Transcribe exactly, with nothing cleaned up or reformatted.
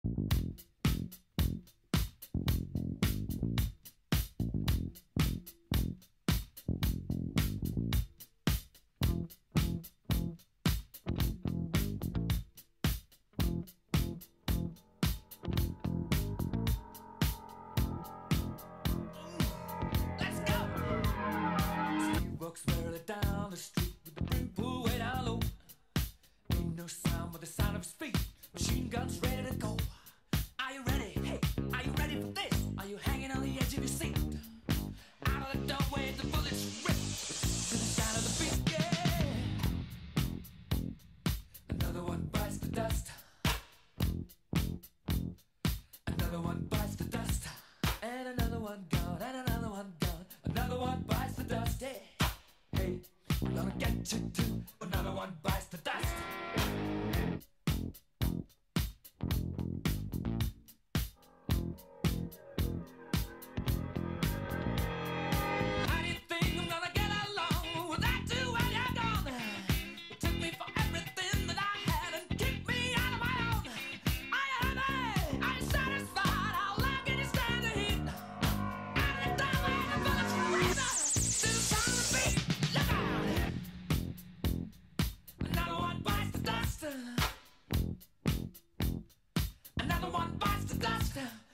Walks barely down the street with the brim pulled way down low. Ain't no sound but the sound of his feet. Machine guns ready to go. Are you ready? Hey, are you ready for this? Are you hanging on the edge of your seat? Out of the doorway, the bullets rip to the sound of the beat. Yeah. Another one bites the dust. Another one bites the dust. And another one gone. And another one gone. Another one bites the dust. Yeah. Hey, I'm gonna get you too. Another one bites the dust. How do you think I'm gonna get along without you when you're gone? You took me for everything that I had and kicked me out of my own. Are you happy? Are you satisfied? How long can you stand the heat? Out of the doorway, the bullets razor to the sound of the beat. Look out! Another one bites the dust. Another one bites the dust.